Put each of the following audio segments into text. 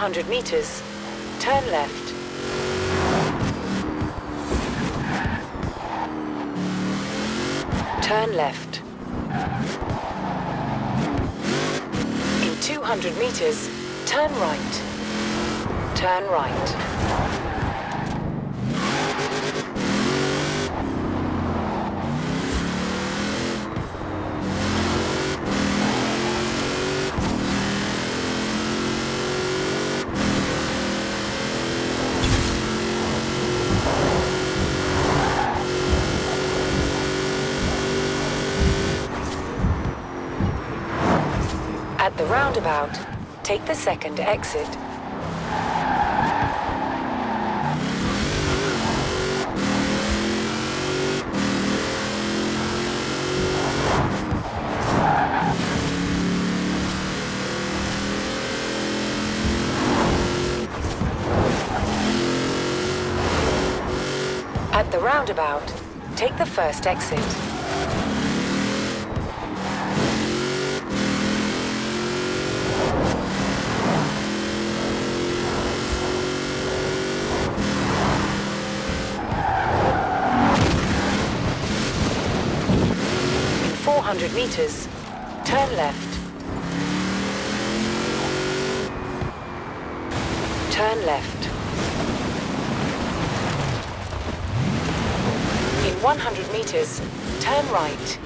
200 meters, turn left. Turn left. In 200 meters, turn right. Turn right. At the roundabout, take the second exit. At the roundabout, take the first exit. In 400 meters, turn left. Turn left. In 100 meters, turn right.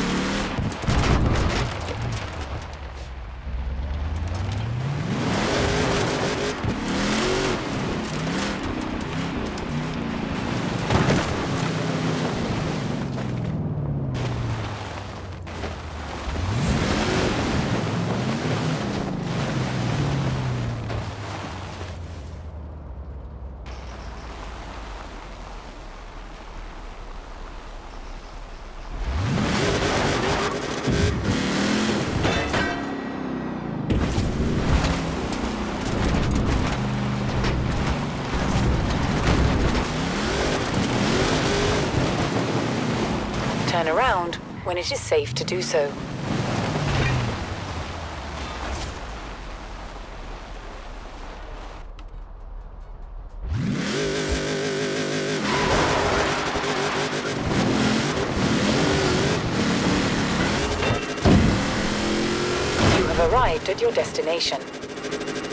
Turn around when it is safe to do so. You have arrived at your destination.